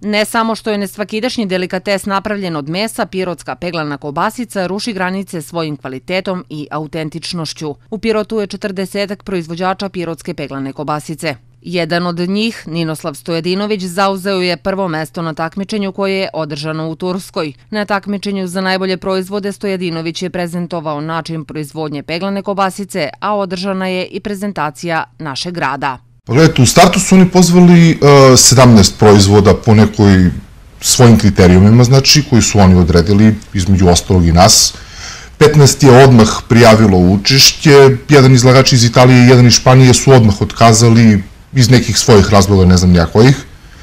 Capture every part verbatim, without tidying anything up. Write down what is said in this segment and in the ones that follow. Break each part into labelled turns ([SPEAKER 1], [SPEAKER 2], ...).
[SPEAKER 1] Ne samo što je nesvakidašnji delikates napravljen od mesa, pirotska peglana kobasica ruši granice svojim kvalitetom i autentičnošću. U Pirotu je četrdesetak proizvođača pirotske peglane kobasice. Jedan od njih, Ninoslav Stojadinović, zauzeo je prvo mesto na takmičenju koje je održano u Turskoj. Na takmičenju za najbolje proizvode Stojadinović je prezentovao način proizvodnje peglane kobasice, a održana je i prezentacija našeg grada.
[SPEAKER 2] Gledajte, u startu su oni pozvali sedamnaest proizvoda po nekoj svojim kriterijumima, znači, koji su oni odredili, između ostalog i nas. petnaest je odmah prijavilo učešće, jedan izlagač iz Italije i jedan iz Španije su odmah otkazali iz nekih svojih razloga, ne znam nijakojih.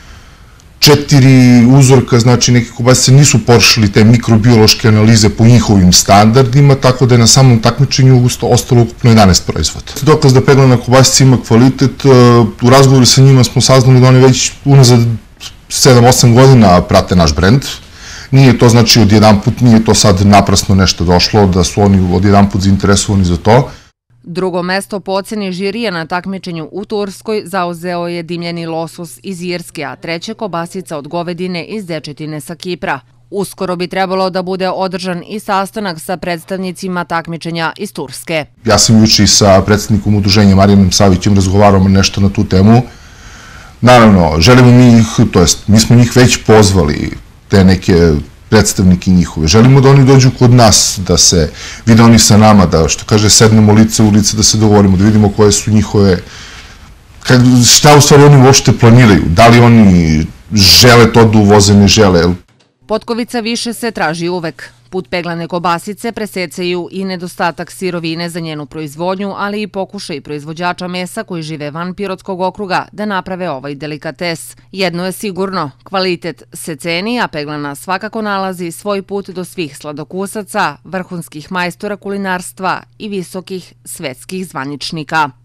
[SPEAKER 2] Četiri uzorka, znači neke kobasice nisu prošli te mikrobiološke analize po njihovim standardima, tako da je na samom takmičenju ostalo ukupno jedanaest proizvoda. Dokaz da peglana kobasica ima kvalitet, u razgovoru sa njima smo saznali da oni već unazad sedam osam godina prate naš brend. Nije to znači odjedanput, nije to sad naprasno nešto došlo, da su oni odjedanput zainteresovani za to.
[SPEAKER 1] Drugo mesto po oceni žirija na takmičenju u Turskoj zauzeo je dimljeni losos iz Irske, a treće kobasica od govedine iz dečetine sa Kipra. Uskoro bi trebalo da bude održan i sastanak sa predstavnicima takmičenja iz Turske.
[SPEAKER 2] Ja sam juče sa predstavnikom udruženja Marijanom Savićem razgovarao nešto na tu temu. Naravno, želimo mi ih, to jest, mi smo njih već pozvali, te neke predstavniki njihove. Želimo da oni dođu kod nas, da se vide oni sa nama, da, što kaže, sednemo lice u lice, da se dogovorimo, da vidimo koje su njihove, šta u stvari oni uopšte planiraju, da li oni žele to da uvoze, ne žele.
[SPEAKER 1] Potkovica više se traži uvek. Put peglane kobasice presecaju i nedostatak sirovine za njenu proizvodnju, ali i pokušaj proizvođača mesa koji žive van Pirotskog okruga da naprave ovaj delikates. Jedno je sigurno, kvalitet se ceni, a peglana svakako nalazi svoj put do svih sladokusaca, vrhunskih majstora kulinarstva i visokih svetskih zvaničnika.